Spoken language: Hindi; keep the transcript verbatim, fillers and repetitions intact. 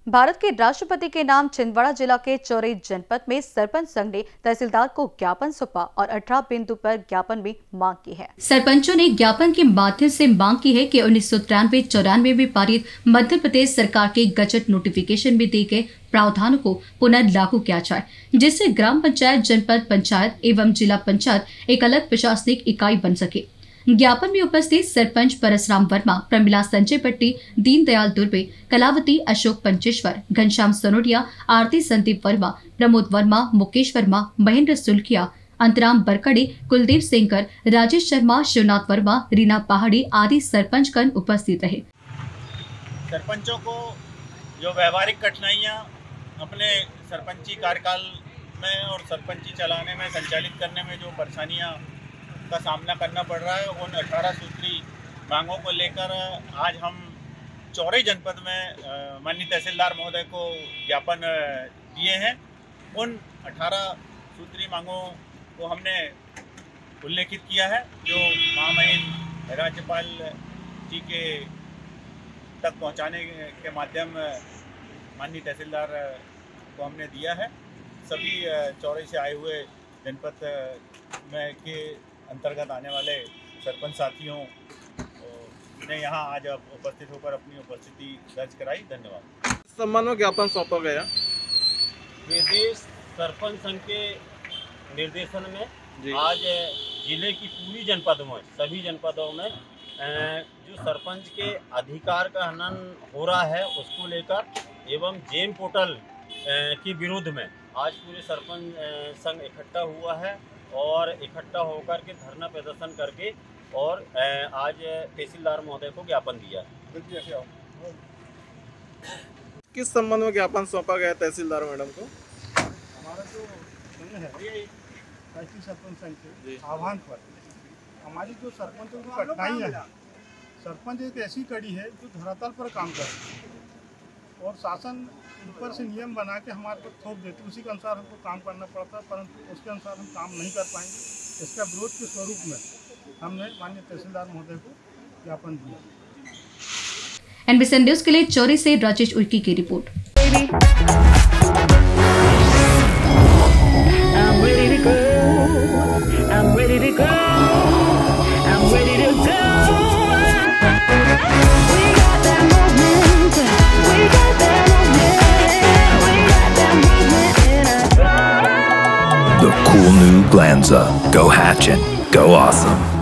भारत के राष्ट्रपति के नाम छिंदवाड़ा जिला के चौरी जनपद में सरपंच संघ ने तहसीलदार को ज्ञापन सौंपा और अठारह बिंदु पर ज्ञापन में मांग की है। सरपंचों ने ज्ञापन के माध्यम से मांग की है कि उन्नीस सौ तिरानवे चौरानवे में पारित मध्य प्रदेश सरकार के गजट नोटिफिकेशन में दिए गए प्रावधानों को पुनर्लागू किया जाए, जिससे ग्राम पंचायत, जनपद पंचायत एवं जिला पंचायत एक अलग प्रशासनिक इकाई बन सके। ज्ञापन में उपस्थित सरपंच परसराम वर्मा, प्रमिला संजय पट्टी, दीनदयाल दुर्बे, कलावती, अशोक पंचेश्वर, घनश्याम सोनोडिया, आरती संदीप वर्मा, प्रमोद वर्मा, मुकेश वर्मा, महेंद्र सुलखिया, अंतराम बरकड़े, कुलदीप सेंकर, राजेश शर्मा, शिवनाथ वर्मा, रीना पहाड़ी आदि सरपंचगण उपस्थित रहे। सरपंचों को जो व्यवहारिक कठिनाइयां अपने सरपंची कार्यकाल में और सरपंची चलाने में, संचालित करने में जो परेशानियां का सामना करना पड़ रहा है, उन अठारह सूत्री मांगों को लेकर आज हम चौरी जनपद में माननीय तहसीलदार महोदय को ज्ञापन दिए हैं। उन अठारह सूत्री मांगों को हमने उल्लेखित किया है, जो महामहिम राज्यपाल जी के तक पहुंचाने के माध्यम माननीय तहसीलदार को हमने दिया है। सभी चौरी से आए हुए जनपद में के अंतर्गत आने वाले सरपंच साथियों ने यहाँ आज उपस्थित होकर अपनी उपस्थिति दर्ज कराई। धन्यवाद। सम्मान में ज्ञापन सौंपा गया। प्रदेश सरपंच संघ के निर्देशन में आज जिले की पूरी जनपदों में, सभी जनपदों में जो सरपंच के अधिकार का हनन हो रहा है, उसको लेकर एवं जेम पोर्टल के विरोध में आज पूरे सरपंच संघ इकट्ठा हुआ है और इकट्ठा होकर के धरना प्रदर्शन करके और आज तहसीलदार महोदय को ज्ञापन दिया है। किस संबंध में ज्ञापन सौंपा गया तहसीलदार मैडम को? हमारा जो है सरपंच संघ के आह्वान पर हमारी जो सरपंचों की कठिनाइयाँ है, सरपंच एक ऐसी कड़ी है जो धरातल पर काम करती है और शासन ऊपर से नियम बना के हमारे को थोप देते, उसी के अनुसार हमको काम करना पड़ता है, परंतु उसके अनुसार हम काम नहीं कर पाएंगे। इसका विरोध के स्वरूप में हमने माननीय तहसीलदार महोदय को ज्ञापन दिया। एनबीसी न्यूज के लिए चौरी से राजेश उइके की report. The cool new Glanza. Go Hatchin'. Go Awesome.